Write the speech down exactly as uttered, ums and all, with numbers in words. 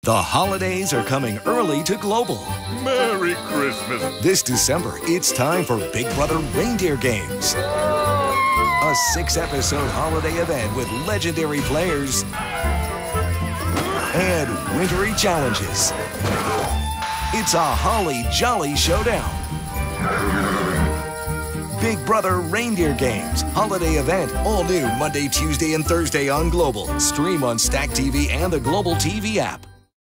The holidays are coming early to Global. Merry Christmas. This December, it's time for Big Brother Reindeer Games. A six-episode holiday event with legendary players and wintry challenges. It's a holly jolly showdown. Big Brother Reindeer Games, holiday event, all new Monday, Tuesday, and Thursday on Global. Stream on Stack T V and the Global T V app.